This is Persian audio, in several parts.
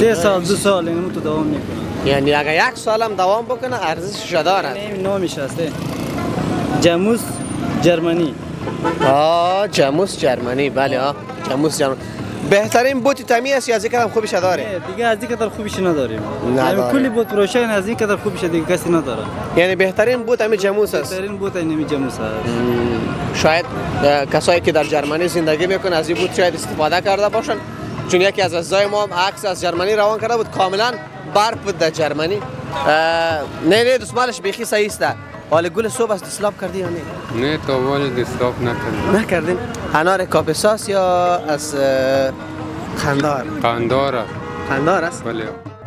3 سال 2 سال اینو تو دوام میکنه. یعنی اگه 1 سال هم دوام بکنه ارزشش داره. این نامش هسته جاموس جرمنی. جاموس جرمنی. بله جاموس جرمنی. بهترین بوت تامی است یا از اینکه خوبش داره؟ دیگه از این قدر خوبش نداریم. کلی بوت پروشن از این قدر خوبش دیگه کسی نداره. یعنی بهترین بوت همین جاموس است. بهترین بوت همین جاموس است. شاید کسایی که در جرمنی زندگی میکنن از این بوت شاید استفاده کرده باشن، چون یکی از عزیزای ما عکس از جرمنی روان کرده بود، کاملا برف بود در جرمنی. نه دستمالش بیخی صحیح است. حالا گل صبح است دسلاب کردی یا نه؟ نه تا ولی دسلاب نکردیم. انار کاپساس یا از قندار؟ قندار است؟ بله.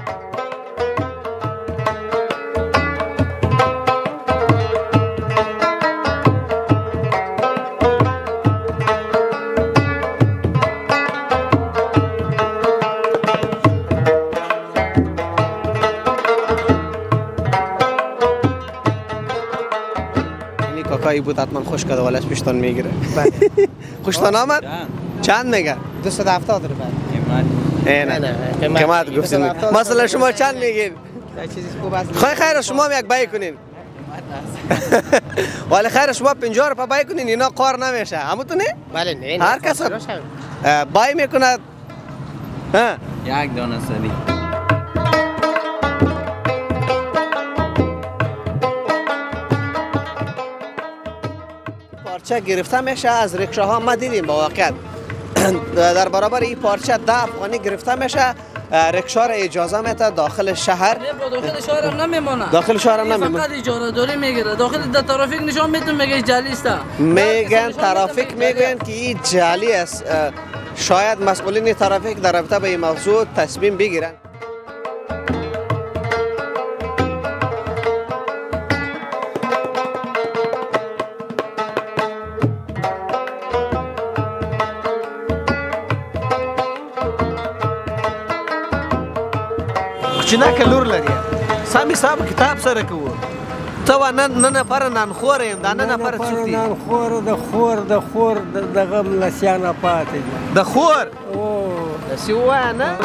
کاکایی بود حتما خوش کرده ولی از پیشتان میگیره. خوشتان آمد؟ چند میگه؟ 270 روپیه. نه قیمت گفتین. مثلا شما چند میگین؟ چیزی خوب است. خیر شما یک بای کنین. ولی خیر شما 50 روپیه بای کنین اینا قار نمیشه. همونتونه؟ بله نه. هر کس بای میکند. یک دانه سری. پارچه گرفته میشه از رکشاها. ما دیدیم با واقعیت در برابر این پارچه 10 افغانی گرفته میشه. رکشا را اجازه میده داخل شهر. داخل شهر هم نمیمونه. داخل شهر هم نمیمونه. فقط اجاره داری میگیره. داخل ترافیک نشان میتون میگه جعلی است. میگن ترافیک میگن که این جعلی است. شاید مسئولین ترافیک در رابطه با این موضوع تصمیم بگیرن. چنانکه لور لري سامي صاحب کتاب سره کوو ته نن نفر نن خور یم دا نن نفر څوک دي نن خور د خور د غم لسیانه پاتې د خور او د سیوا نه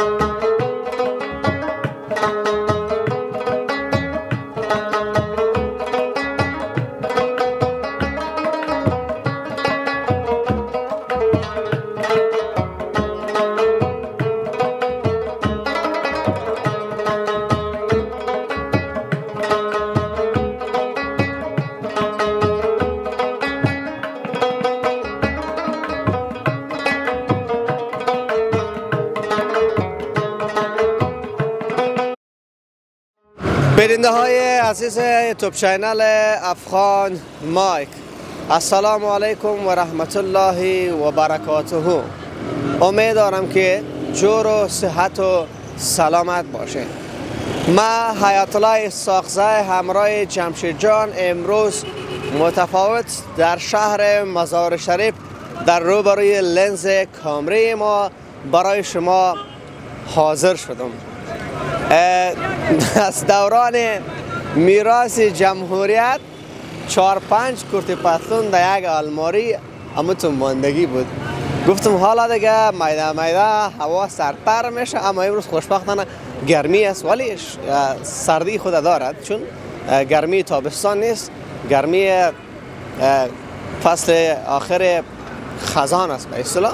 بیننده های عزیز یوتیوب چینل افغان مایک، السلام علیکم و رحمت الله و برکاته. امیدوارم که جور و صحت و سلامت باشه. ما حیات الله ساخزه همراه جمشید جان امروز متفاوت در شهر مزار شریف در روبروی لنز کامری ما برای شما حاضر شدم. از دوران میراث جمهوریت 4-5 کرت پتلون در یک الماری همتون ماندگی بود. گفتم حالا دیگه میده هوا سردتر میشه، اما امروز خوشبختانه گرمی است ولی سردی خود دارد، چون گرمی تابستان نیست، گرمی فصل آخر خزان است به اصطلاح.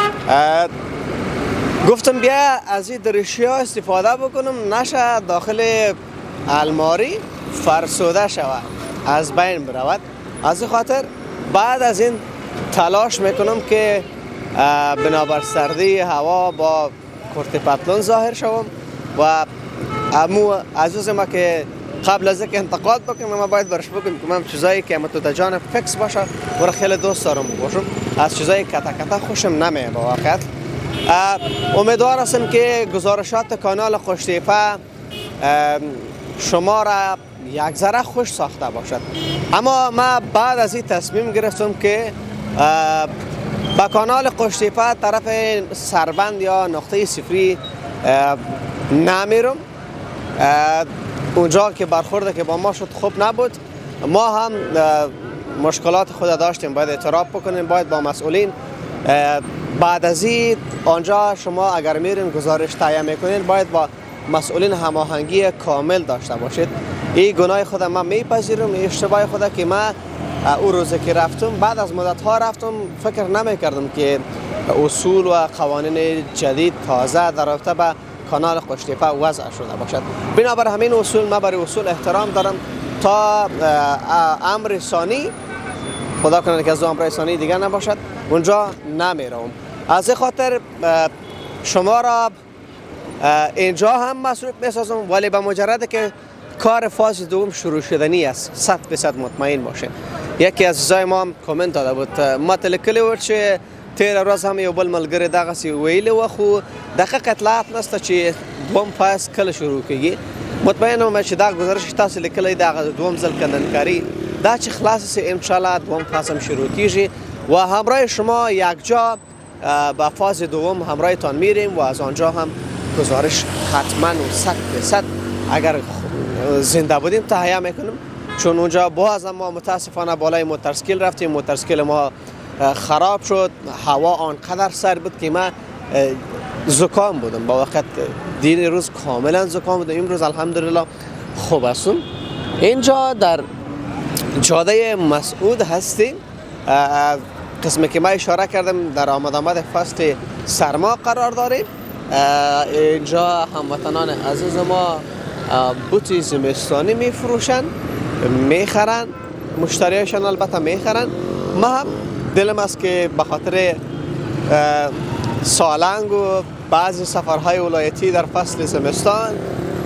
گفتم بیا از این درشی ها استفاده بکنم نشه داخل الماری فرسوده شود، از بین برود. از این خاطر بعد از این تلاش میکنم که بنابر سردی هوا با کرت پتلون ظاهر شوم و امو عزیز ما که قبل از اینکه انتقاد بکنم ما باید برش بکنم که من چیزایی که متوجه جان فکس باشه و خیلی دوست دارم باشم. از چیزایی کتا خوشم نمیاد با واقعیت. امیدوار هستم که گزارشات کانال خوشتیپه شما را یک ذره خوش ساخته باشد. اما ما بعد از این تصمیم گرفتم که با کانال خوشتیپه طرف سربند یا نقطه صفری نمیرم. اونجا که برخورده که با ما شد خوب نبود. ما هم مشکلات خود داشتیم، باید اعتراف بکنیم، باید با مسئولین بعد از این آنجا شما اگر میرین گزارش تهیه میکنین باید با مسئولین هماهنگی کامل داشته باشید. این گناه خودم من میپذیرم، این اشتباه خودم که من او روزی که رفتم بعد از مدت ها رفتم فکر نمیکردم که اصول و قوانین جدید تازه در رابطه به کانال قشتیپه وضع شده باشد. بنابر همین اصول من برای اصول احترام دارم تا امر ثانی، خدا کنه که از امر ثانی دیگر نباشد، اونجا نمیرم. از این خاطر شما را اینجا هم مسئول میسازم، ولی به مجرد که کار فاز دوم شروع شدنی است 100% مطمئن باشه. یکی از عزیزای ما کامنت داده بود ما تلکلی ورد چه تیر روز هم یو بل ملګری دغه سی ویلی و خو دقیق اطلاعات نسته چې دوم فاز کله شروع کیږي. مطمئنم چې دا گزارش تاسو لیکلی دا دوم ځل کندنکاری دا چې خلاص سي ان شاء الله دوم فاز هم شروع کیږي و همراه شما یک جا با فاز دوم همراهتان میریم و از آنجا هم گزارش حتما و 100% اگر زنده بودیم تهیه میکنیم، چون اونجا باز ما متاسفانه بالای موتورسیکل رفتیم، موتورسیکل ما خراب شد، هوا آنقدر سرد بود که من زکام بودم با وقت دین روز کاملا زکام بودم. امروز الحمدلله خوب هستم. اینجا در جاده مسعود هستیم، قسمی که ما اشاره کردم در آمد فصل سرما قرار داریم. اینجا هموطنان عزیز ما بوتی زمستانی میفروشن، میخرن، مشتریشان البته میخرن. ما هم دلم است که به خاطر سالنگ و بعضی سفرهای ولایتی در فصل زمستان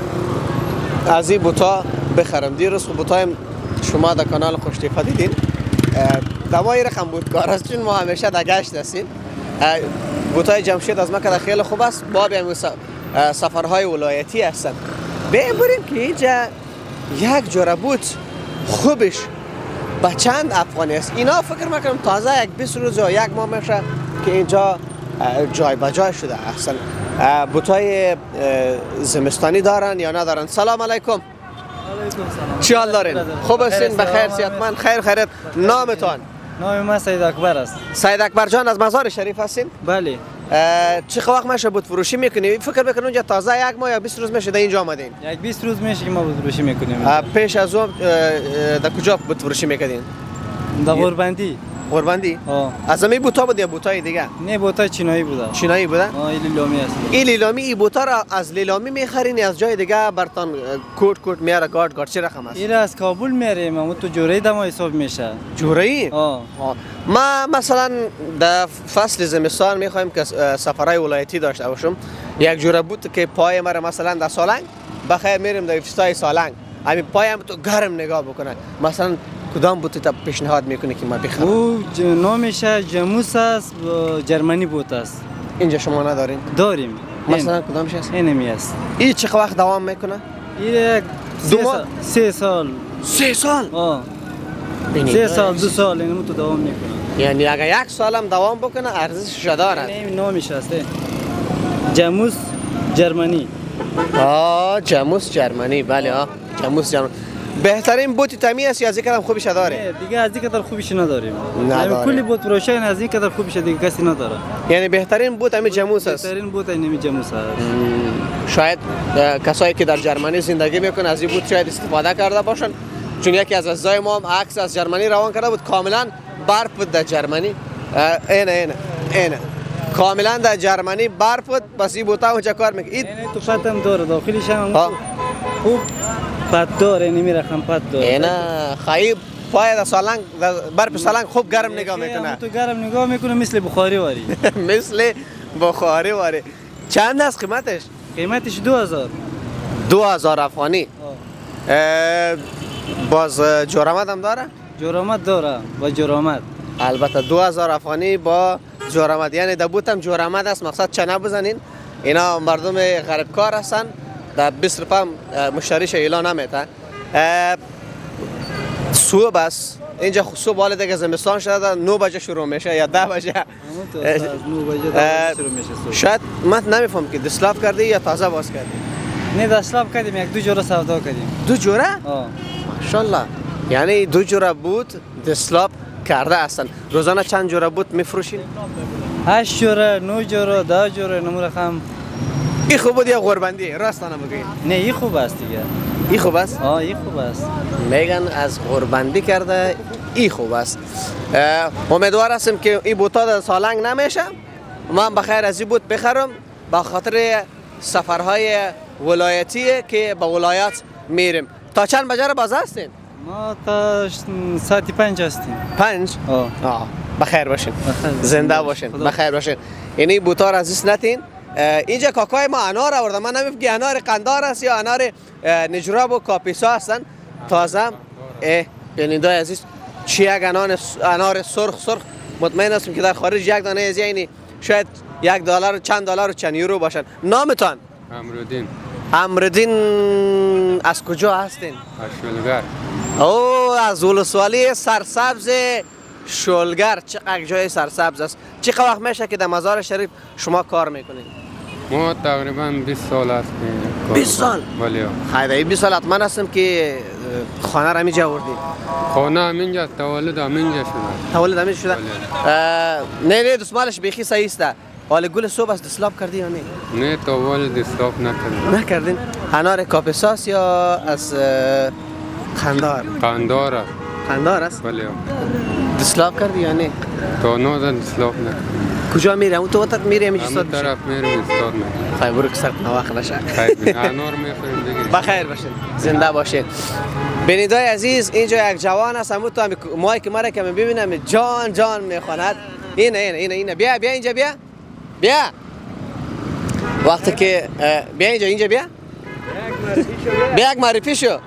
از این بوتا بخرم. دیروز بوتای شما در کانال قشتیپه دیدین دمای رقم بودکار است، چون ما همیشه در گشت هستیم. بوتای جمشید از مکه خیلی خوب است، باب هم سفرهای ولایتی هستند. بریم که اینجا یک جوره بوت خوبش با چند افغانی است. اینا فکر میکنم تازه یک 20 روز یا یک ماه میشه که اینجا جای به جای شده اصلا. بوتای زمستانی دارن یا ندارن؟ سلام علیکم. علیکم سلام. چی حال دارین؟ خوب هستین؟ بخیر صحتمند؟ خیر خیرت. نامتان؟ نام من سید اکبر است. سید اکبر جان از مزار شریف هستین؟ بله. چه وقت میشه بود فروشی میکنی؟ فکر میکنم اونجا تازه یک ماه یا 20 روز میشه در اینجا آمدین؟ یک 20 روز میشه که ما بود فروشی میکنیم. پیش از اون در کجا بود فروشی میکردین؟ در غوربندی. غوربندی؟ از همین بوتا بود یا بوتای دیگه؟ نه بوتا چینایی بوده. چینایی بوده؟ این لیلامی است. این لیلامی، این بوتا را از لیلامی میخرین از جای دیگه برتان کوٹ میاره گارد چه رقم است؟ این از کابل میاریم، اما تو جوره دما حساب میشه. جوره؟ ما مثلا در فصل زمستان میخوایم که سفرهای ولایتی داشته باشم، یک جوره بوت که پای مرا مثلا در سالنگ بخیر میریم در افتای سالنگ، همین پایم تو گرم نگاه بکنه، مثلا کدام بوت تا پیشنهاد میکنه که ما بخرم؟ او نامش جاموس است، جرمنی بوت است. اینجا شما ندارین؟ داریم. مثلا کدامش است؟ اینمی است. این چه وقت دوام میکنه؟ این 3 سال. 3 سال؟ 3 سال 2 سال اینو تو دوام میکنه. یعنی اگر 1 سال هم دوام بکنه ارزشش داره. این نامش است جاموس جرمنی. جاموس جرمنی. بله جاموس جرمنی. بهترین بوت تامی است یا از اینکه خوبش داره؟ دیگه از اینکه خوبش نداریم. کلی بوت روشن از اینکه خوبش دیگه کسی نداره. یعنی بهترین بوت همین جاموس است. بهترین بوت همین جاموس است. شاید کسایی که در جرمنی زندگی میکنن از این بوت شاید استفاده کرده باشن، چون یکی از عزیزای ما عکس از جرمنی روان کرده بود، کاملا برف بود در جرمنی. اینه کاملا در جرمنی برف بود، بس این بوتا اونجا کار میکنه. این تو پتم داره داخلش هم خوب پت داره، نمیرخم پت داره. اینا خیب پای در سالنگ برف سالنگ خوب گرم نگاه میکنه. تو گرم نگاه میکنه مثل بخاری واری. مثل بخاری واری. چند است قیمتش؟ قیمتش 2000 افغانی. باز جرامت هم داره؟ جرامت داره با جرامت. البته 2000 افغانی با جرامت، یعنی در بوت هم جرامت است. مقصد چه نبزنین، اینا مردم غریب کار هستن، در 20 روپا مشتریش اعلان نمیتن. صبح است اینجا، صبح حال دیگه زمستان شده 9 بجه شروع میشه یا 10 بجه. 9 بجه شروع میشه. شاید من نمیفهم که دسلاف کردی یا تازه باز کردی؟ نه دسلاف کردیم، یک 2 جوره سودا کردیم. 2 جوره؟ ماشاءالله. یعنی 2 جوره بود دسلاف کرده هستن. روزانه چند جوره بود میفروشین؟ 8 جوره 9 جوره 10 جوره نمو رقم. این خوب بود یا غربندی؟ راستانه بگید. نه این خوب است دیگه. این خوب است؟ این خوب است. میگن از غربندی کرده این خوب است. امیدوار هستم که این بوتا در سالنگ نمیشه. من بخیر از این بوت بخرم با خاطر سفرهای ولایتی که به ولایت میریم. تا چند بجه باز هستین؟ ما تا ساعت 5 هستیم. 5؟ بخیر باشین. زنده باشین. بخیر باشین. یعنی بوتا را عزیز نتین. اینجا کاکای ما انار آورده. من نمیفهم انار قندار است یا انار نجراب و کاپیسا هستن. تازه بیننده عزیز چی یک انار سرخ مطمئن هستم که در خارج یک دانه از یعنی شاید $1 چند دلار و چند یورو باشن. نامتان؟ امردین. از کجا هستین؟ از شلگر. از ولسوالی سرسبز شلگر. چقدر جای سرسبز است. چقدر وقت میشه که در مزار شریف شما کار میکنید؟ ما تقریبا 20 سال است. 20 سال؟ بله. خیلی 20 سال حتما هستم که خانه را همینجا آوردی. خانه همینجا، تولد همینجا شده. تولد همینجا شده؟ نه دستمالش بیخی صحیح است. حال گل صبح از دسلاب کردی یا نه؟ نه تولد دسلاب نکردین. انار کاپیساس یا از قندار؟ قندار است؟ بله. دسلاب کردی یا نه؟ تا نه دسلاب نکردم. کجا میره؟ اون تو وقت میره همیشه همون طرف میرم استاد میکنم. خیلی برو که سرت نواخ نشه. خیلی انار میخوریم دیگه. بخیر باشین. زنده باشین. بینیدای عزیز اینجا یک جوان است. همون تو مایی که مرا که من ببینم جان میخواند. اینه بیا اینجا بیا. وقتی که بیا اینجا بیا یک معرفی شو.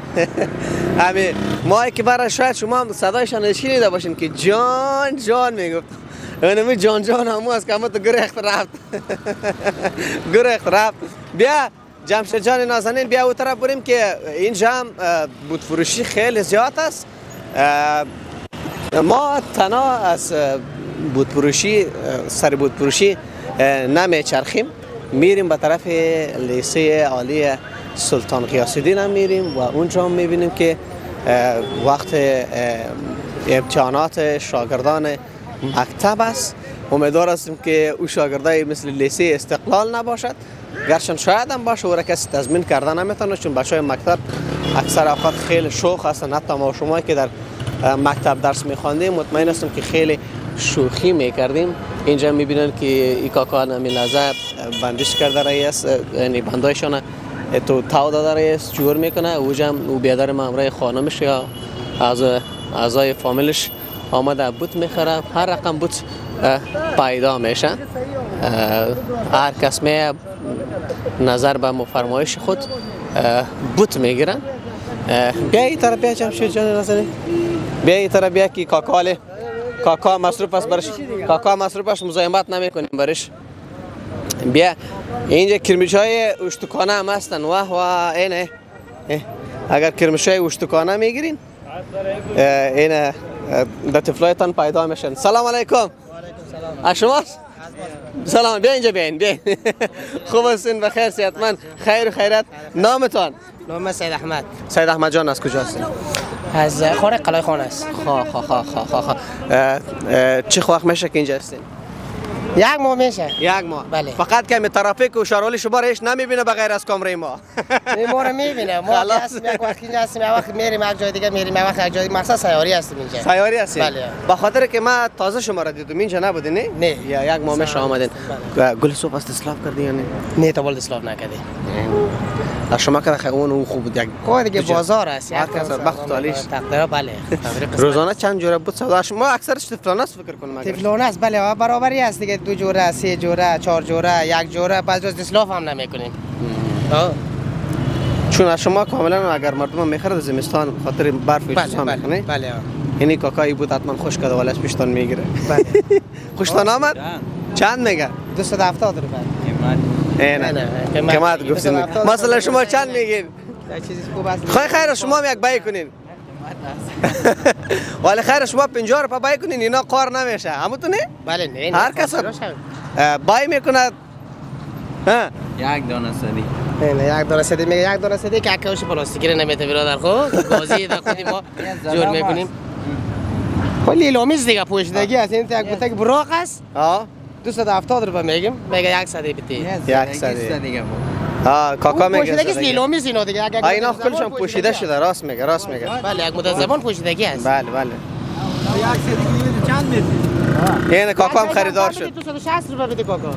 همین مایی که برای شاید شما صدایشان نشنیده باشین که جان میگفت. اونمی جان همون است که همون تو گرخت رفت. بیا جمشید جان نازنین بیا او طرف بریم که اینجا هم بود فروشی خیلی زیاد است. ما تنها از سر بود فروشی نمیچرخیم، میریم به طرف لیسه عالی سلطان غیاث الدین هم میریم و اونجا هم میبینیم که وقت امتحانات شاگردان مکتب است. امیدوار هستیم که او شاگردای مثل لیسه استقلال نباشد، گرچه شاید هم باشه و را کسی تضمین کرده نمیتونه، چون بچهای مکتب اکثر اوقات خیلی شوخ هستن. حتی ما شما که در مکتب درس میخواندیم مطمئن هستم که خیلی شوخی میکردیم. اینجا میبینن که این کاکا نمی لحظه بندش کرده رئیس، یعنی بندایشان تو تاو داده رئیس جور میکنه. اوجا او بیادر مامرای خانمش یا اعضای فامیلش آمده بوت میخوره. هر رقم بوت پیدا میشه. هر کس می نظر به مفرمایش خود بوت میگیرن. بیا این طرف بیا جمشید جان نازنین، بیا این طرف بیا که کاکا مصروف است برش. کاکا مصروف است، مزاحمت نمیکنیم برش. بیا اینجا کرمشای اشتکانه هم هستن. واه اینه اگر کرمشای اشتکانه میگیرین این در طفلایتان پیدا میشن. سلام علیکم. از شماست؟ سلام. بیا اینجا بیاین. خوب هستین؟ بخیر صحتمند؟ خیر و خیرت. نامتان؟ نام سید احمد. سید احمد جان از کجا هستین؟ از خانه قلعه خان است. چه وقت میشه که اینجا هستین؟ یک ماه میشه. یک ماه؟ بله. فقط که ترافیک و شاروالی شما را هیچ نمیبینه بغیر از کامره ما. ما رو میبینه. ما هستیم یک وقت اینجا هستیم، یک وقت میریم یک جای دیگه میریم، یک وقت یک جای مخصوص سیاری هستیم اینجا. سیاری هستیم؟ بله. به خاطر که ما تازه شما را دیدم اینجا نبودین نه؟ نه. یا یک ماه میشه آمدین. گل صبح است اسلاف کردی یا نه؟ نه تا ولد اسلاف نکردی. شما که خیون او خوب یک کو دیگه بازار است. هر کس وقت تالیش تقدیر بله. روزانه چند جوره بود سودا شما؟ اکثرش تفلانه است فکر کنم. تفلانه است بله، برابری است دیگه. 2 جوره، 3 جوره، 4 جوره، 1 جوره، بعضی روز اسلاف هم نمیکنیم. چون شما کاملا اگر مردم میخرد زمستان خاطر برف و چیزا میکنه. بله. یعنی کاکایی بود حتما خوش کرده ولی از پیشتان میگیره. بله. خوشتان آمد؟ چند میگه؟ 270 روپیه. نه کمات گفتین. مثلا شما چند میگین؟ چیزی خوب است. خیر شما یک بای کنین. ولی خیر شما 50 روپیه بای کنین اینا قار نمیشه. همتونه؟ بله نه. هر کس بای میکند. یک دانه سدی. نه یک دانه سدی میگه، یک دانه سدی که کاوش پلاستیکی نمیته برادر. خب بازی در خودی ما جور میکنیم. کلی لومیز دیگه پوشیدگی است. این یک بوتک براق است. 270 روپیه میگیم میگه 100 بیتی 100 دیگه کاکا میگه پوشیدگی است لیلومی است اینا دیگه اینا خودشون پوشیده شده راست میگه بله یک مدت زبان پوشیدگی است بله 100 دیگه چند میدی؟ این کاکا هم خریدار شد 260 روپیه بده کاکا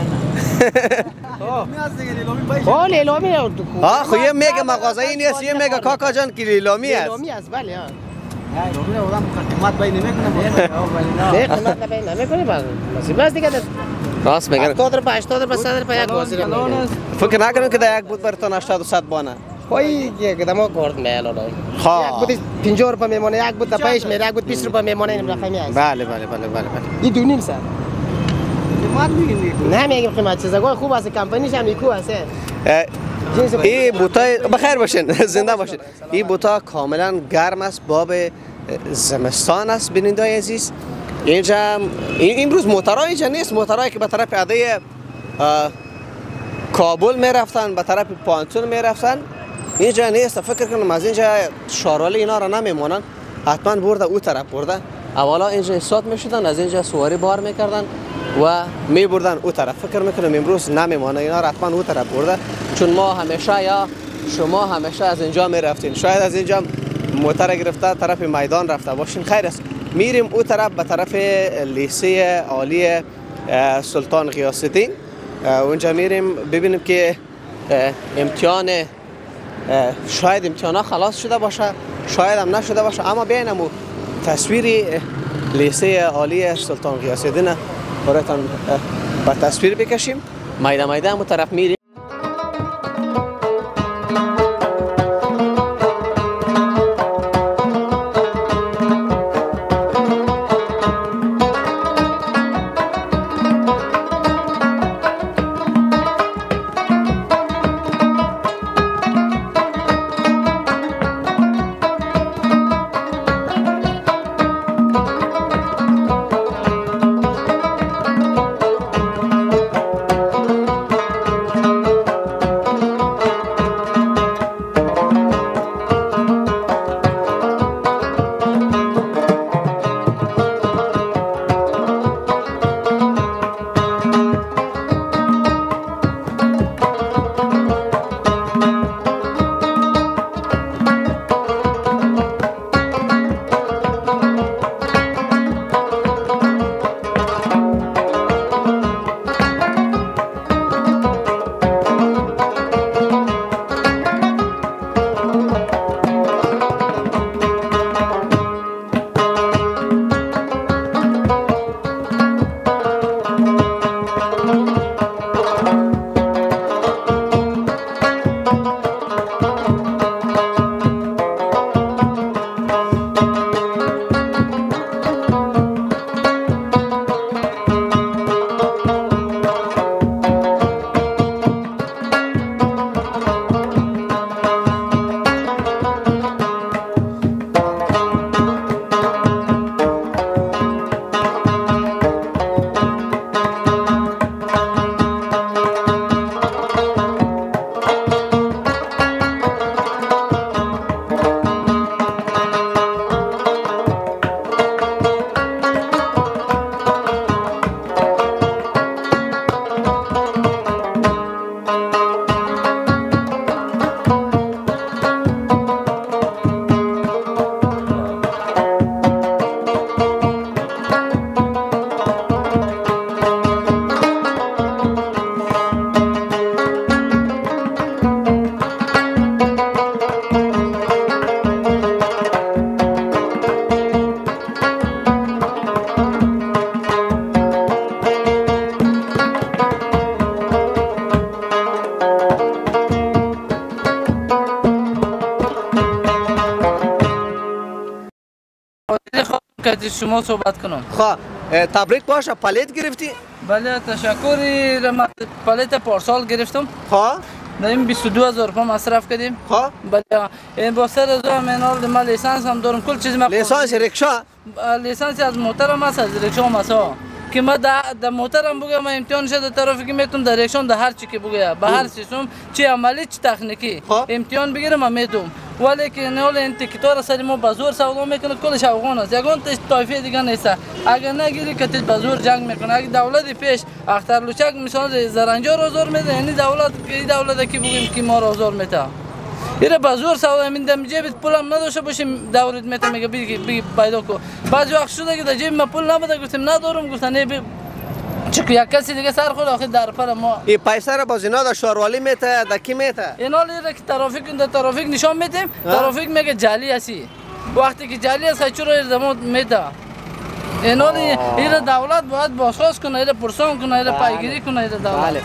میاد دیگه لیلومی باشه ها لیلومی خو یه میگه مغازه این نیست یه میگه کاکا جان که لیلومی است لیلومی است بله ها لیلومی رو آدم قیمت بین نمیکنه نه قیمت بین نمیکنه باز نصیب است دیگه راست میگه 70 روپیه 80 روپیه 100 روپیه یک بازی فکر نکنم که در یک بود برتون 80 و 100 بانه کوئی یک دمو گرد میل اون یک بود 50 روپیه میمونه یک بود پیش میره یک بود 20 روپیه میمونه این رقمی است بله این دو نیم سر قیمت میگین نه میگم قیمت چیزا خوب است کمپانیش هم نیکو است این بوتای بخیر باشین زنده باشین این بوتا کاملا گرم است باب زمستان است بیننده عزیز اینجا امروز موترها اینجا نیست موترهایی که به طرف عده کابل میرفتن به طرف پانتون میرفتن اینجا نیست فکر کنم از اینجا شاروالی اینا را نمیمونن حتما برده او طرف برده اولا اینجا استاد میشدن از اینجا سواری بار میکردن و میبردن او طرف فکر میکنم امروز نمیمونه اینا را حتما او طرف برده چون ما همیشه یا شما همیشه از اینجا میرفتین شاید از اینجا موتر گرفته طرف میدان رفته باشین خیر است میریم او طرف به طرف لیسه عالی سلطان غیاث الدین اونجا میریم ببینیم که امتحان شاید امتحانا خلاص شده باشه شاید هم نشده باشه اما ببینم تصویری لیسه عالی سلطان غیاث الدین براتون با تصویر بکشیم میده همون طرف میریم که شما صحبت کنم تبریک باشه پلیت گرفتی؟ بله تشکر پلیت پارسال گرفتم این 22,000 روپیه مصرف کردیم بله این با 3,000 منال ما لیسانس هم دارم کل چیز ما لیسانس رکشا لیسانس از موترم است از رکشا است که ما در موترم بگم امتحان شده ترافیکی میتونم در رکشام در هر چی که بگم به هر سیستم چه عملی چه تکنیکی امتحان بگیرم میتونم ولی که نول این تیکتار سری ما بازور سودا میکنه کلش افغان است یگان طایفه دیگه نیست اگر نگیری که تیز بازور جنگ میکنه اگر دولت پیش اختر لوچک مثلا زرنجار آزار میده یعنی دولت کی بگیم که ما را آزار میده ایره بازور سودا من دم جیب پولم نداشته باشیم دولت میته میگه بگی پیدا کو بعضی وقت شده که در جیب ما پول نبوده گفتم ندارم گفتن نه چون یک کسی دیگه سر خود آخر در پر ما این پیسه را باز اینا در شهروالی میته در کی میته اینا لیره که ترافیک نشان میدیم ترافیک میگه جعلی هستی وقتی که جعلی هست چرا ارزمات میده اینا لیره دولت باید بازخواست کنه ایره پرسان کنه ایره پیگیری کنه ایره دولت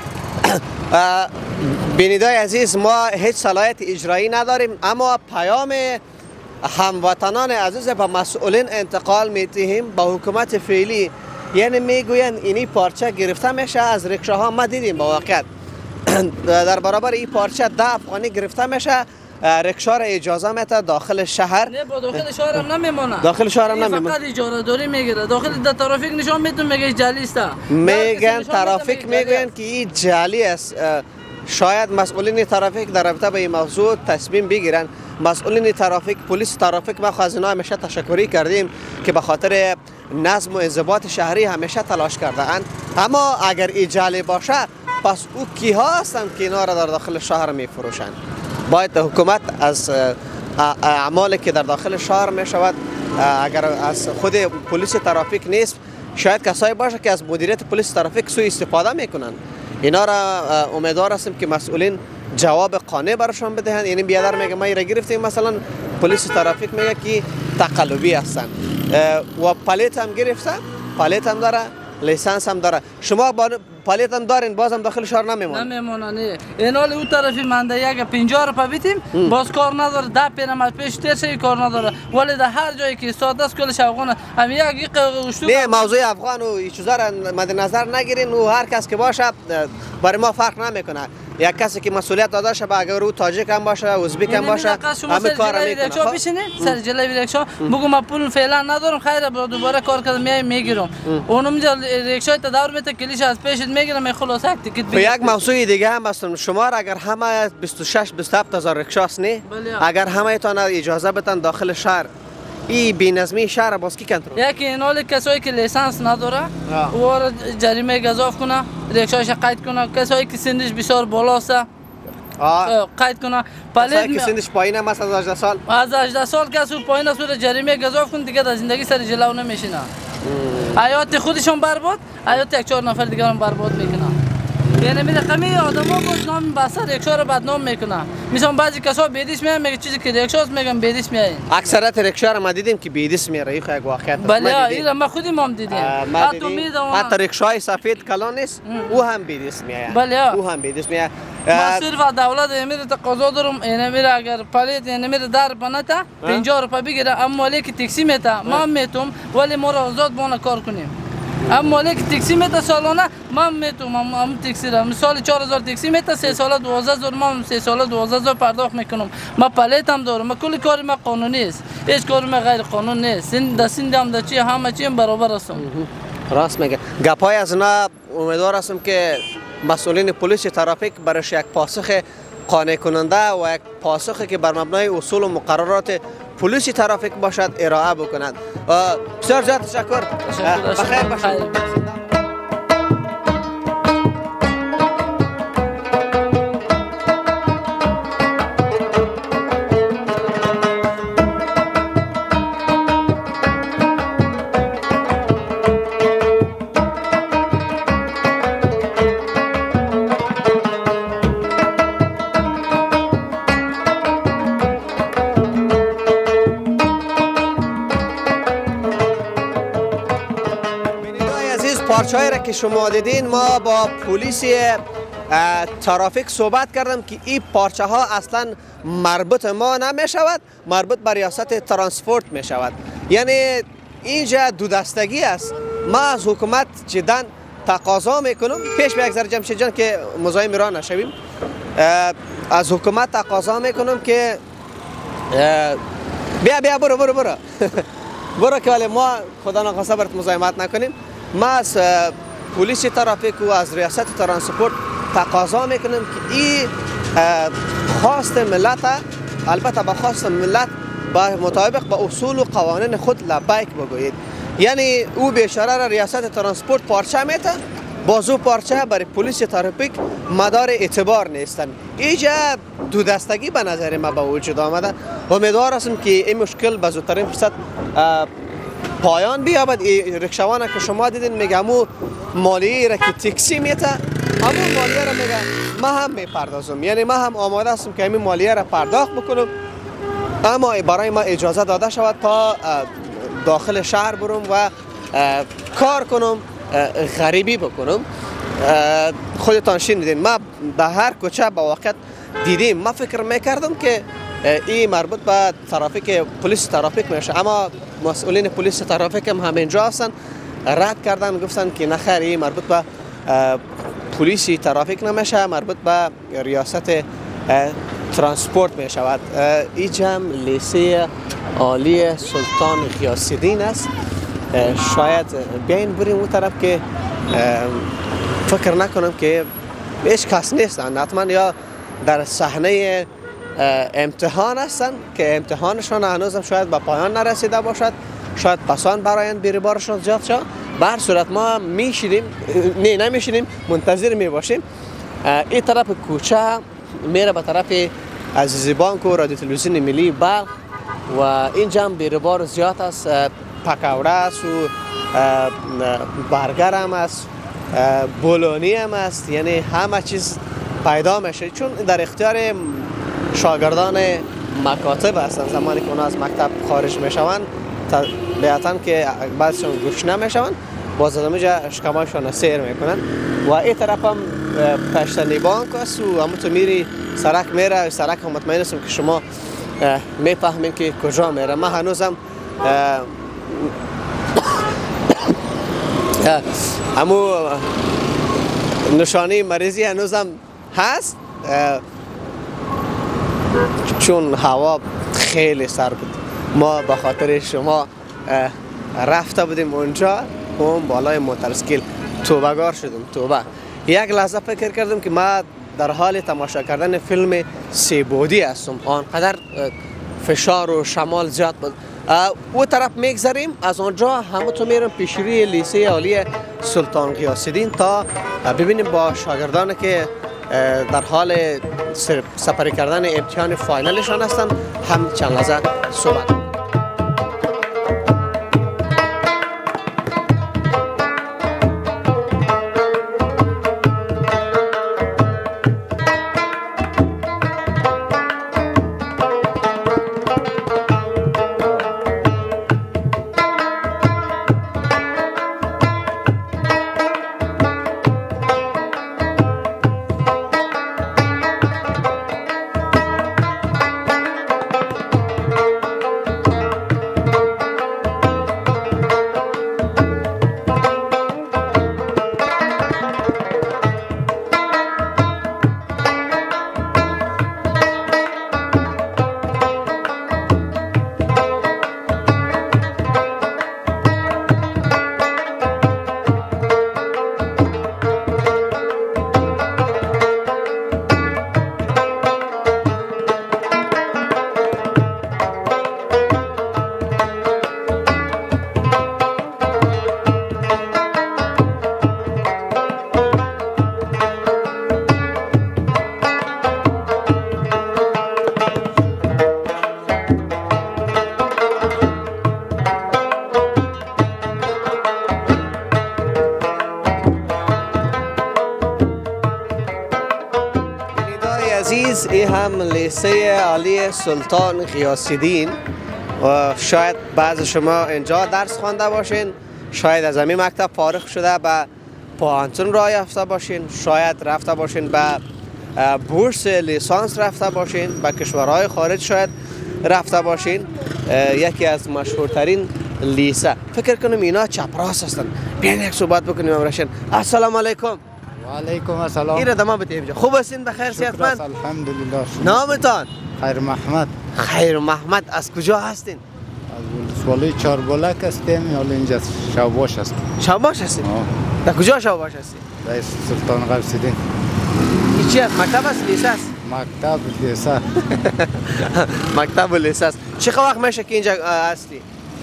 بینیدای عزیز ما هیچ صلاحیت اجرایی نداریم اما پیام هموطنان عزیز به مسئولین انتقال میدهیم با حکومت فعلی یعنی میگوین اینی پارچه گرفته میشه از رکشاها ما دیدیم با واقعیت در برابر این پارچه 10 افغانی گرفته میشه رکشا را اجازه میده داخل شهر نه با داخل شهر هم نمیمونه داخل شهر هم نمیمونه فقط اجاره داری میگیره داخل ترافیک نشان میدون میگه جعلی است میگن ترافیک میگن که این جعلی است شاید مسئولین ترافیک در رابطه با این موضوع تصمیم بگیرن مسئولین ترافیک پلیس ترافیک ما از اینا همیشه تشکری کردیم که به خاطر نظم و انضباط شهری همیشه تلاش کرده اند اما اگر این جعلی باشه پس او کیها هستند که اینا را در داخل شهر میفروشند باید حکومت از اعمالی که در داخل شهر می شود اگر از خود پلیس ترافیک نیست شاید کسایی باشه که از مدیریت پلیس ترافیک سوء استفاده میکنن اینا را امیدوار هستیم که مسئولین جواب قانع برشان بدهند یعنی بیادر میگه ما ایرا گرفتیم مثلا پلیس ترافیک میگه که تقلبی هستن و پلیت هم گرفته پلیت هم داره لیسانس هم داره شما پلیت هم دارین باز هم داخل شهر نمیمونه نه این حال اون طرفی منده یک 50 روپیه بیتیم باز کار نداره 10 پیرم از پیش ترسی کار نداره ولی در هر جایی که استاد است کلش افغانه هم یک اشتو نه موضوع افغان و این چیزا را مد نظر نگیرین و هر کس که باشه برای ما فرق نمیکنه یک کسی که مسئولیت داده شه اگر او تاجیک هم باشه ازبک هم باشه همه کار میکنه بشینه سر جلوی رکشا بگم من پول فعلا ندارم خیر دوباره کار کردم میگیرم اونم رکشای تداور میته کلیش از پیش میگیرم خلاص تیکت به یک موضوع دیگه هم هستم شما اگر همه 26 27 هزار رکشاست نه اگر همه تان اجازه بدن داخل شهر این بی‌نظمی شهر باز کی کنترل یکی اینال کسایی که لیسانس نداره و جریمه گزاف کنه رکشاش قید کنه کسایی که سنش بسیار بالاست قید کنه کسایی که سنش پایین است از 18 سال از 18 سال کسی پایین است جریمه گزاف کنه دیگه در زندگی سر جلو نمیشینه حیات خودشون برباد حیات یک 4 نفر دیگه هم برباد میکنه یعنی میره قمی آدما باز نام بسر رکشا رو بدنام میکنه مثلا بعضی کسا بیدیس میان میگه چیزی که رکشاست میگن بیدیس میایین اکثریت رکشا رو ما دیدیم که بیدیس میره این یک واقعیت است بله اینا ما خودیم هم دیدیم حتی رکشای سفید کلان نیست او هم بیدیس میایه بله او هم بیدیس میایه ما صرف دولت میره تقاضا دارم یعنی میره اگر پلیت یعنی میره در بناته 50 روپیه بگیره اما مالک تاکسی میته ما میتونم ولی ما را آزاد بونه کار کنیم اما مالک تاکسی میته سالانه من میتونم هم تاکسی را مثال 4000 تاکسی میته 3 ساله 12000 من 3 ساله 12000 پرداخت میکنم ما پلیت هم دارم ما کل کار ما قانونی است هیچ کار ما غیر قانونی نیست سند هم در چی همه چی برابر هستم راست میگه گپای از اینا امیدوار هستم که مسئولین پلیس ترافیک برایش یک پاسخ قانع کننده و یک پاسخی که بر مبنای اصول و مقررات پلیس ترافیک باشد ارائه بکنند بسیار زیاد تشکر بخیر باشید پارچه‌ای را که شما دیدین ما با پلیس ترافیک صحبت کردم که این پارچه ها اصلا مربوط ما نمی شود مربوط به ریاست ترانسپورت می شود یعنی اینجا دو دستگی است ما از حکومت جدا تقاضا میکنم پیش به یک ذره جمشید جان که مزاحم را نشویم از حکومت تقاضا میکنم که بیا برو برو که ولی ما خدا نخواسته برات مزاحمت نکنیم ما از پلیس ترافیک و از ریاست ترانسپورت تقاضا میکنیم که این خواست ملت البته با خواست ملت با مطابق با اصول و قوانین خود لبیک بگویید. یعنی او بیچاره را ریاست ترانسپورت پارچه میته، بازو پارچه برای پلیس ترافیک مدار اعتبار نیستن. اینجا دو دستگی به نظر ما به وجود آمده. امیدوار هستم که این مشکل به زودترین فرصت پایان بیابد. رکشوان که شما دیدین میگه امو مالیه را که تاکسی میته، امو مالیه را میگه ما هم میپردازم، یعنی ما هم آماده هستم که همین مالیه را پرداخت بکنم، اما برای ما اجازه داده شود تا داخل شهر برم و کار کنم، غریبی بکنم. خودتان شنیدین ما در هر کوچه با وقت دیدیم. ما فکر میکردم که این مربوط به ترافیک پلیس ترافیک میشه، اما مسئولین پلیس ترافیک هم همینجا هستن، رد کردن، گفتن که نخیر این مربوط به پلیس ترافیک نمیشه، مربوط به ریاست ترانسپورت می شود. این جمع لیسه عالی سلطان غیاث‌الدین است. شاید بیاین بریم اون طرف که فکر نکنم که هیچ کس نیستن، حتما یا در صحنه امتحان هستن که امتحانشان هنوز هم شاید به پایان نرسیده باشد، شاید پسان برایند بیربارشان زیاد شد. به هر صورت ما میشینیم، نمیشینیم، منتظر می باشیم. این طرف کوچه میره به طرف عزیزی بانک و رادیو تلویزیون ملی بلخ و اینجا هم بیربار زیاد است. پکوړه است و برگر هم است، بولونی هم است، یعنی همه چیز پیدا میشه، چون در اختیار شاگردان مکاتب هستن. زمانی که اونا از مکتب خارج میشوند طبیعتا که بعضشون گشنه میشوند، باز از اونجا اشکمایشان سیر میکنن. و این طرف هم پشتنی بانک است و همون تو میری سرک میره. سرک هم مطمئن هستم که شما میفهمین که کجا میره. ما هنوزم همو نشانی مریضی هنوزم هست، چون هوا خیلی سرد بود. ما به خاطر شما رفته بودیم اونجا، اون بالای موتورسیکل توبه‌گار شدیم. توبه. یک لحظه فکر کردم که ما در حال تماشا کردن فیلم سه بعدی هستم، آنقدر فشار و شمال زیاد بود. او طرف میگذریم، از آنجا همونطور میرم پیشروی لیسه عالی سلطان غیاث‌الدین تا ببینیم با شاگردانی که در حال سپری کردن امتحان فاینالشان هستند هم چند لحظه صحبت. عزیز، این هم لیسه عالی سلطان غیاث‌الدین و شاید بعض شما اینجا درس خوانده باشین، شاید از همین مکتب فارغ شده به پوهنتون راه یافته باشین، شاید رفته باشین به بورس لیسانس رفته باشین، به کشورهای خارج شاید رفته باشین. یکی از مشهورترین لیسه، فکر کنم اینا چپراس هستن. بیاین یک صحبت بکنیم امرشن. السلام علیکم. و علیکم السلام. ایره دما بتیم. خوب هستین؟ بخیر صحتمند؟ الحمدلله. نامتان؟ خیر محمد. خیر محمد. از کجا هستین؟ از ولسوالی چهاربلک هستیم، یا اینجا شوباش هستیم. شوباش هستین؟ در کجا شوباش هستین؟ در سلطان غیاث‌الدین. این چی است؟ مکتب است؟ لیسه است؟ مکتب لیسه. مکتب و لیسه است. چه وقت میشه که اینجا هستی؟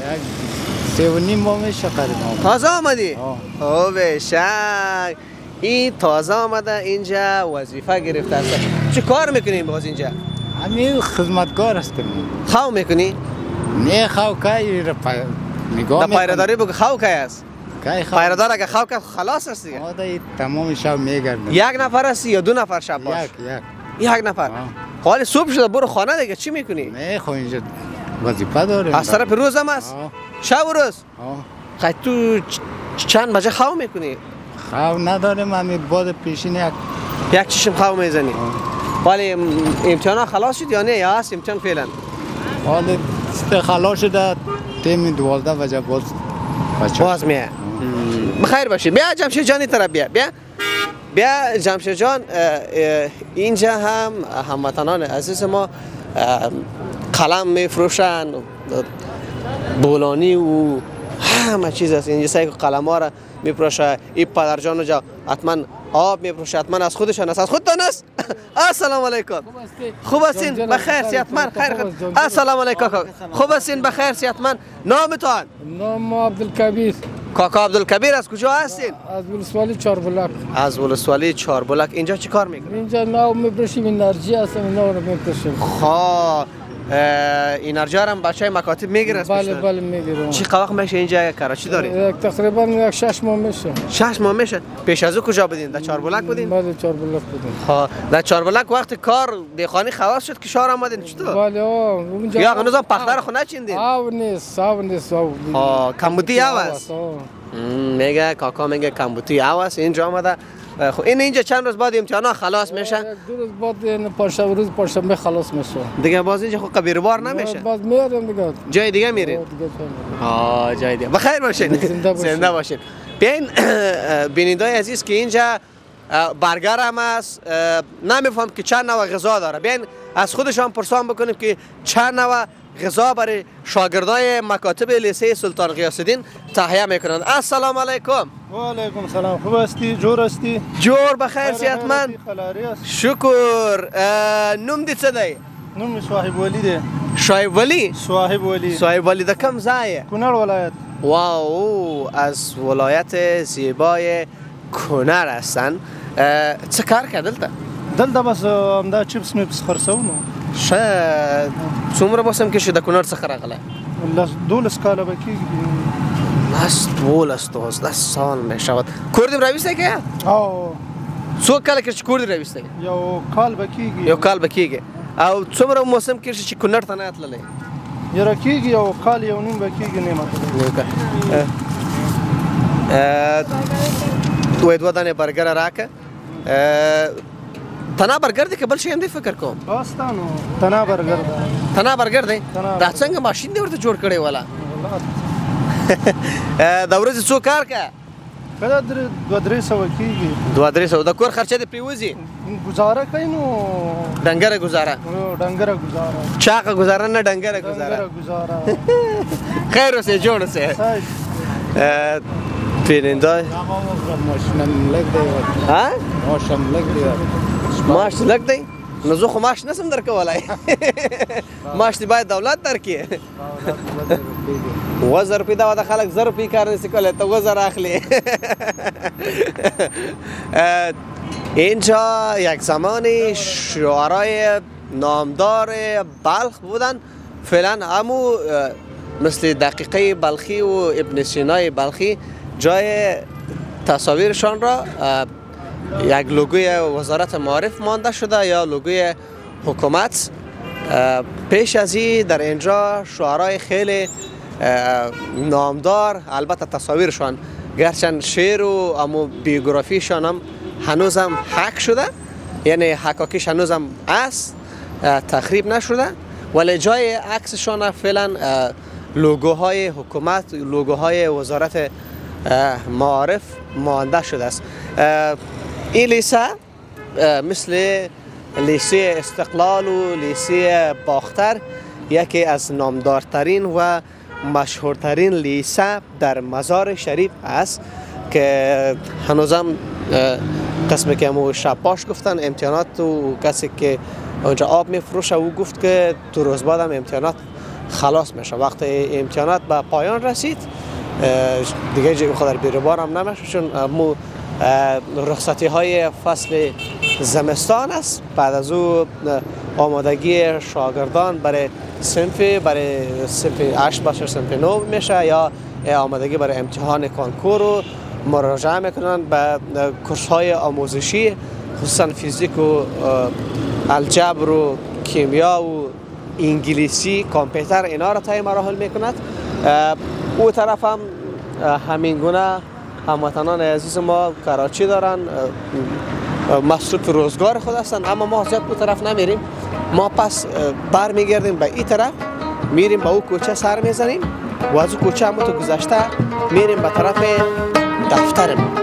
3.5 ماه میشه قریبا. تازه آمدی؟ او بشک این تازه آمده اینجا وظیفه گرفته است. چه کار میکنیم باز اینجا؟ همین خدمتگار هستم. خو میکنی؟ نه خو کای نگاه میکنی؟ پیرداری بگو خو کای است؟ پیردار اگه خو که خلاص است دیگه؟ آده تمام شب میگردم. یک نفر هستی یا 2 نفر شب باش؟ یک نفر. حالا صبح شده برو خانه دیگه چی میکنی؟ نه خو اینجا وظیفه داریم. از طرف روز هم است؟ شب و روز؟ خیلی تو چند بجه خو میکنی؟ خو نداریم همین بعد پیشین یک چشم خو میزنی؟ ولی امتحان خلاص شد یا نه یا هست امتحان فعلا؟ حالا خلاص شده تیم 12 بجه باز میه. بخیر باشید. بیا جمشید جانی طرف بیا جمشید جان. اینجا هم هموطنان عزیز ما قلم میفروشن، بولانی و همه چیز است. اینجا سعی قلم ها را میفروشه. این پدر جان اونجا حتما آب میفروشه، حتما از خودشان است. از خودتان است؟ السلام علیکم. خوب هستین؟ بخیر صحتمند؟ خیر. السلام علیکم. خوب هستین؟ بخیر صحتمند؟ نامتان؟ نام عبدالکبیر. کاکا عبدالکبیر از کجا هستین؟ از ولسوالی چهاربلک. از ولسوالی چهاربلک. اینجا چی کار میکنید؟ اینجا ناو میفروشیم، انرژی هستم، اینا رو میفروشیم. خب انرژی هم بچهای مکاتب میگیره؟ بله میگیرم. چی وقت میشه اینجا کراچی دارید؟ تقریبا 6 ماه میشه. 6 ماه میشه. پیش از او کجا بودین؟ در چهاربلک بودین؟ بله چهاربلک بودیم. خب در چهاربلک وقت کار دیخانی خواص شد که شهر آمدین چطور؟ بله اونجا یا هنوز هم پختر خو نچیندین؟ آو نیست. کمبودی است. میگه کاکا میگه کمبودی است. اینجا آمده. خب اینجا چند روز بعد امتحانا خلاص میشه؟ 2 روز بعد پنجشنبه خلاص میشه. دیگه باز اینجا خب قبیربار نمیشه؟ باز میارم دیگه. جای دیگه میرین؟ جای دیگه. بخیر باشین. زنده باشین. بیاین بینندگان عزیز که اینجا برگر هم است. نمیفهم که چند نوع غذا داره. بیاین از خودشان پرسان بکنیم که چند نوع غذا برای شاگردای مکاتب لیسه سلطان غیاث الدین تهیه میکنند. السلام علیکم. و علیکم سلام. خوب هستی؟ جور هستی؟ جور بخیر صحتمند؟ شکر. نوم دی چه دی؟ نوم صاحب ولی دی. صاحب ولی؟ صاحب ولی ده کم ځای؟ کنر ولایت. واو از ولایت زیبای کنر هستن. چه کار کرد دلته؟ دلته بس همدا چیپس میپس خرڅوو. څومره بسم کې د کنړ څخه راغلی؟ 12 کاله به کېږي. 12 سال می شود. کور دې راویستی که؟ څو کاله کې چې کور دې راویستی؟ یو کال به کېږي. او څومره موسم کې چې کنړ ته نه تللی؟ یاره کېږي یو کال یو نیم به کېږي نه متلی. دوه دانې برګر راکه. تنا برګر دی که بل شی هم دی فکر کوم؟ باستانو تنا برګر دی. تنا برګر دی؟ دا څنګه ماشین دی ورته جوړ کړی والا؟ د ورځې څو کار که؟ کله 200 کېږي. 200 د کور خرچه دې پرې وځي؟ گزاره کوي نو. ډنګره گزاره؟ ډنګره گزاره. چاقه گزاره نه ډنګره گزاره. خیر اوسې جوړ اوسې. بیننده ماشینم لګ دی. ها؟ ماشینم لګ دی. ماش لګ دی؟ نو زه خو ماش نسم درکولای. ماش دی باید دولت درکړي. 1000 روپۍ دا د خلک 1000 روپۍ کار نشي کولی ته 1000 اخلي. اینجا یک زمانی شعرای نامدار بلخ بودن. فعلا همو مثل دقیقه بلخی و ابن سینای بلخی جای تصاویرشان را یک لوگوی وزارت معارف مانده شده یا لوگوی حکومت. پیش از این در اینجا شعرای خیلی نامدار، البته تصاویرشان گرچند شعر و امو بیوگرافیشان هم هنوز هم حک شده، یعنی حکاکیش هنوز هم است، تخریب نشده، ولی جای عکسشان فعلا لوگوهای حکومت، لوگوهای وزارت معارف مانده شده است. این لیسه مثل لیسه استقلال و لیسه باختر یکی از نامدارترین و مشهورترین لیسه در مزار شریف است که هنوزم قسمی که همون شب پاش گفتن امتحانات و کسی که اونجا آب میفروشه او گفت که 2 روز بعد هم امتحانات خلاص میشه. وقتی امتحانات به پایان رسید دیگه جای خود بیروبار هم نمیشه، چون مو رخصتی های فصل زمستان است. بعد از او آمادگی شاگردان برای صنف 8 باشه صنف 9 میشه یا آمادگی برای امتحان کنکور رو مراجعه میکنن به کورس های آموزشی، خصوصا فیزیک و الجبر و کیمیا و انگلیسی، کامپیوتر، اینا را طی مراحل میکند. او طرف هم همین گونه هموطنان عزیز ما کراچی دارن، مصروف روزگار خود هستن، اما ما زیاد به طرف نمیریم. ما پس بر میگردیم به این طرف، میریم به او کوچه سر میزنیم و از او کوچه هم تو گذشته میریم به طرف دفتر ما.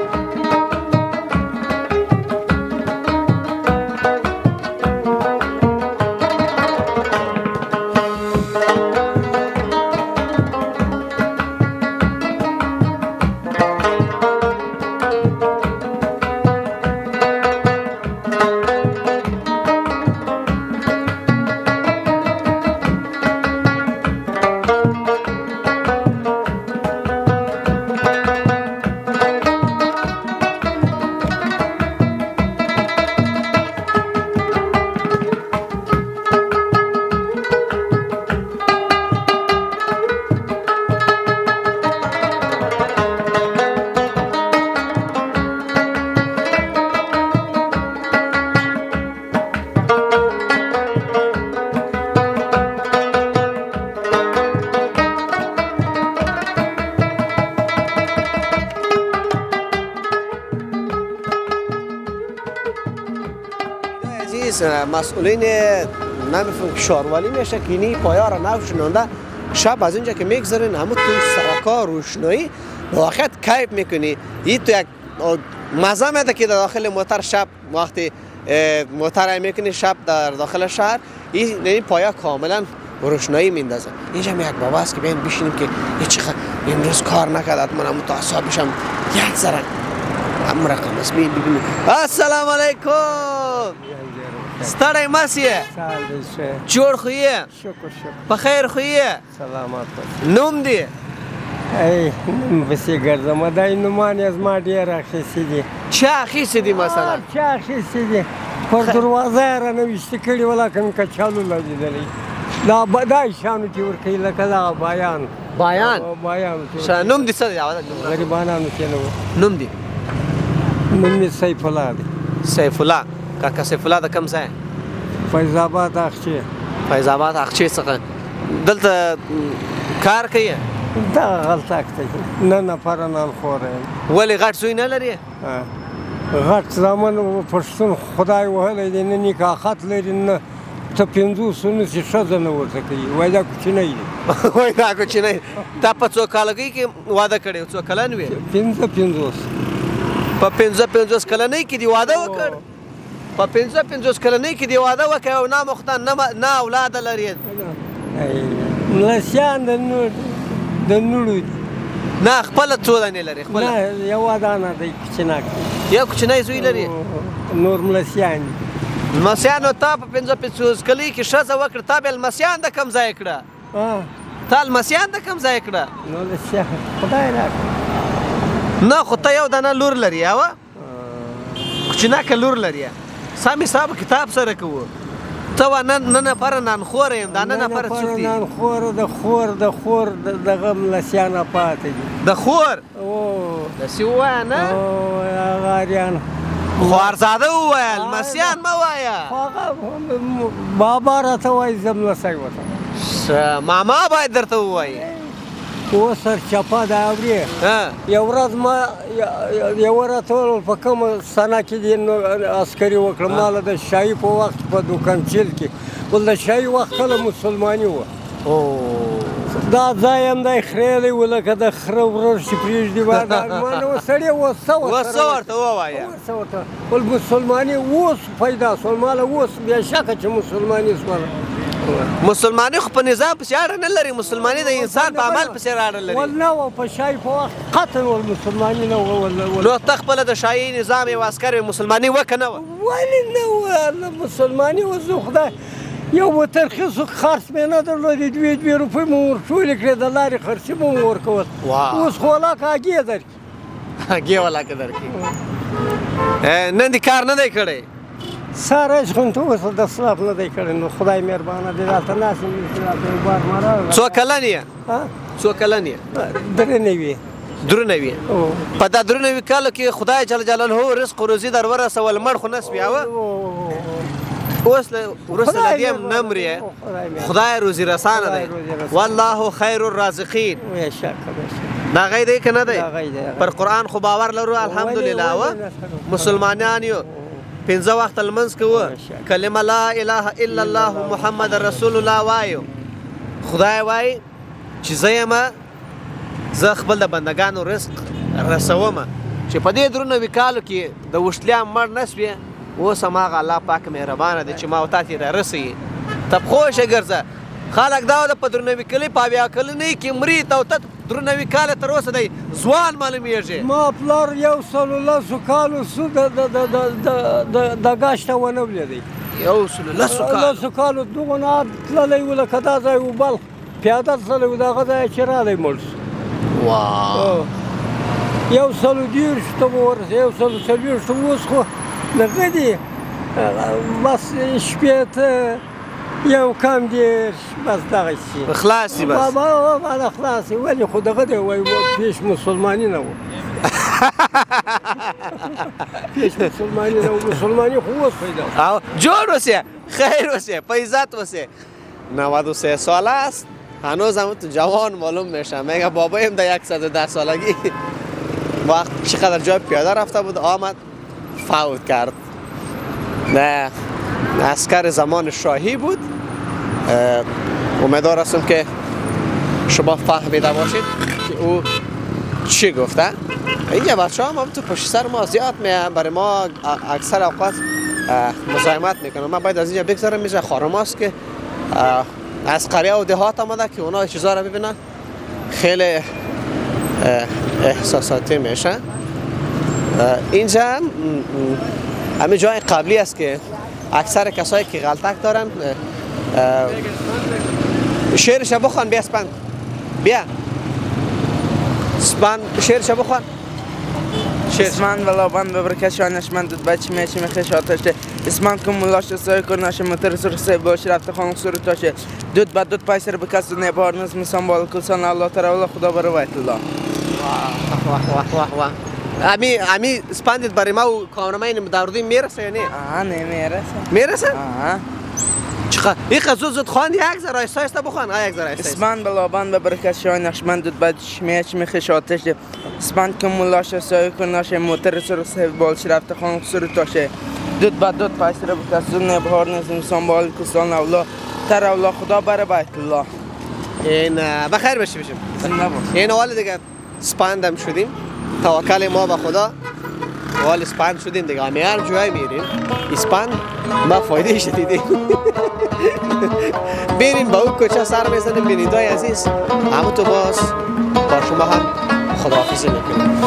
مسئولین نمیفهم شاروالی میشه که اینی پایا را نوشنانده، شب از اینجا که میگذارین همون تو سرکا روشنایی واقعیت کیف میکنی. این تو یک مزه میده که در داخل موتر شب وقتی موتر میکنی شب در داخل شهر این پایا کاملا روشنایی میندازه. اینجا یک بابا است که بیاین بشینیم که امروز کار نکرد، من هم تعصب بشم یک ذره هم رقم است ببینیم. السلام علیکم. ستاره مسیه جور خویه بخیر خویه سلامت نوم دی ای بسی گردم دای نومانی از ما دیر اخیسی دی. چه اخیسی دی مثلا؟ چه اخیسی دی پر دروازه را نوشتی کلی ولیکن کچالو لدی دلی دا بدای شانو که ورکی لکه دا بایان نوم دی سر یاوده غریبانانو که نوم دی نومی سیف الله دی. سیف الله کاکا سیف الله د کوم ځای؟ فیض آباد اخچې. فیض آباد اخچې څخه دلته کار کوي؟ دا غلطاک دی نه نفره نانخوره یم. ولې غټ زوی نه لري؟ غټ زامن پښتون خدای وهلی دی، نه نکاح خط لري نه ته 500 چې ښځه نه ورته کوي، وایي دا کوچنی دی. وایي دا کوچنی. تا په څو کالګۍ کې واده کړی؟ څو کلن وې؟ 55. په 55 کلنۍ کې دې واده وکړ؟ په 55 کلنۍ کې دې واده وکړ او نامختن نه اولاده لرې؟ ملسیان د نوړو دي. نه خپله څو دانې لرې؟ نه یوه دانه دی کوچناک. یو کوچنی زوی لرې؟ نور ملسیان دي. لمسیانو تا په 55 کلۍ کې ښځه وکړه، تا بیا لمسیان د کوم ځای کړه؟ تا لمسیان د کوم ځای کړه؟ لمسیان خدای راکړه. نه خو ته یو دانه لور لرې اوه کوچناکه لور لرې. سم حساب کتاب سره کوو. ته نه نفره نانخوره یم، دا نه نفره څوک دي؟ نانخوره د خور دغه ملسیانه پاتې دي. د خور؟ داسې ووایه نه هغه اریان خوارزاده ووایه، لمسیان مه وایه. بابا راته وایي زه ملسی ورته. ماما باید درته ووایي. اوس سرچپه ده اورې یو ورځ ما یوه راته په کومه سنه کې دې عسکري وکړه، ما له د شاهي په وخت په دوکانچیل کې ول د شاهي وخت کله مسلماني وه. دا ځای هم دی خریلی و لکه د خره ورور چې پرېږدي ما نه سړی اوس څه ورته ووایه ول مسلماني اوس پیدا سول، ما له اوس بېشکه چې مسلماني سوله مسلمانی خو په نظام پسې اړه نه لري، مسلمانی د انسان په عمل پسې اړه لري. ولنه و په شای په وخت قتل ول مسلمانی نه و. نو ته خپله د شاهي نظام یو عسکر مسلمانی وکه نه وه؟ ولې نه وه مسلماني و. زه خدای یو موټر خیسو خرڅ مې نه درلودې، 2 روپۍ مو ورټولې کړې، د لارې خرڅې مو ورکول. اوس خو ولاکه هګۍ درکړي. هګۍ ولاکه درکړي. نن دې کار نه دی کړی؟ ساره خو ته اوس د سلاف نه دی کړی. نو خدای مهربانه دی دلته ناست یم، دلته یو بار ماره. څو کلن یې؟ څو کلن یې؟ 93. 93 په دا 93 کالو کې خدای جل جلاله رزق و روزي در ورسول، مړ خو نه سپیاوه. اوس وروسته له دې هم نه مرې، خدای روزي رسانه دی. والله خیر الرازقین. دا غي دی که نه دی؟ پر قرآن خو باور لرو الحمدلله. و مسلمانان یو، 5 وخت لمونځ کوو، کلمه لا اله الا الله محمد رسول الله وایو. خدای وایي چې زه یم، زه خپل د بندګانو رزق رسوم. چې په دې 93 کالو کې د وشتلیان مړ نه سوې، اوس هماغه الله پاک مهربانه دی چې ما او تا ته رارسوي. ته خوشه ګرځه. خلک دا د په 93 کلي په 80 کلنۍ کې مري، ته او ته 93 کاله تر اوسه دی ځوان معلومیږي. ما پلار 110 کالو سو د ګاشته ونه ولیدی. 110 کالو دغه نه تللی و لکه دا ځای و بلخ، پیاده تللی و دغه ځای چې رالی مړ سو. 140 ته ورسېد، 140 اوس خو دغه دی بس شپېته یو کم دېرش بس دغه شي خلاص دي. بس بالا خلاص دي. ولې خو دغه دی وایي پیش مسلماني نه و. پیش مسلمانی نه و. مسلمانی خو اوس پیدا جوړ اوسې، خیر اوسې، په عزت اوسې. 93 ساله است، هنوزم تو جوان معلوم میشه. میگه بابایم در 110 سالگی وقت چقدر جای پیاده رفته بود آمد فوت کرد. نه عسکر زمان شاهی بود. امیدوار هستم که شما فهمیده باشید که او چی گفته. اینجا بچه هم تو پشت سر ما زیاد میان، برای ما اکثر اوقات مزاحمت میکنن. من باید از اینجا بگذارم، میشه خارماست که از قریه و دهات آمده که اونا چیزا رو ببینن، خیلی احساساتی میشه. اینجا همین جای قبلی است که اکثر کسایی که غلطک دارن. شعرش بخوان. بیا اسپند، بیا اسپند شعرش بخوان. اسمان ولابند ببرکش آنشمند دود بچه میشه میخش آتشه. اسمان کن ملاش سای کن ناشه موتر سرسه باش رفته خانق سر تاشه. دود بعد دود پای سر بکست دنیا بار نز میسان بال کلسان الله تعالی خدا برای وایت الله. واه امی اسپندت برای ما و کامرمین داردیم میرسه یا نه؟ نه میرسه. میرسه؟ چقدر این قضا زود خواند یک ذره آیسته بخوان. یک ذره آیسته. اسمان بلابند ببرکش شای نقشمند دود بعد میش میخش آتش. اسمان کن ملاش سای کن ناشه موتر سرسه بالش رفته خانق سر تاشه. دود بعد دود پای سر بکست دنیا بار نز میسان بال کلسان الله تعالی خدا برای وایت الله. این بخیر بشیم. این حال دیگه اسپندم شدیم. توکل ما به خدا. حال اسپند شدیم دیگه. همه هر جایی میریم اسپند ما فایده ایش دیدیم. بریم با اون کوچه سر میزنیم. بینندگان عزیز، همون تو باز با شما هم خداحافظی میکنیم.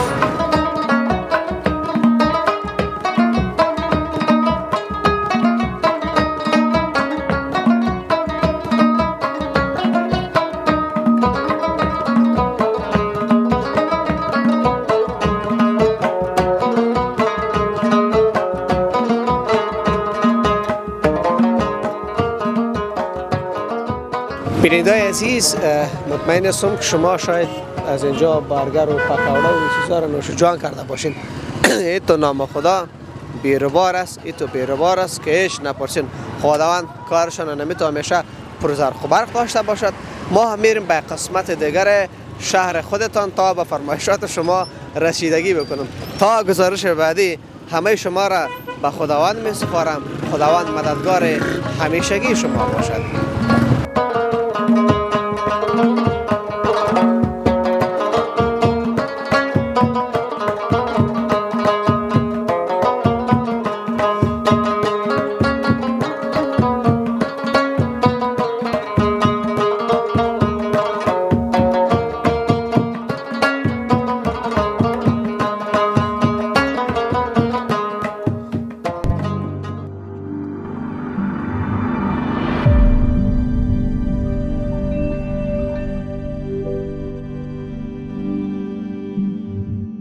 بینندگان عزیز، مطمئن هستم که شما شاید از اینجا برگر و پکوړه و چیزا رو نوش جان کرده باشین. این تو نام خدا بیروبار است، این تو بیروبار است که هیچ نپرسین. خداوند کارشان نمیتونه همیشه پرزرق و برق داشته باشد. ما هم میریم به قسمت دیگر شهر خودتان تا به فرمایشات شما رسیدگی بکنم. تا گزارش بعدی همه شما را به خداوند می سپارم. خداوند مددگار همیشگی شما باشد.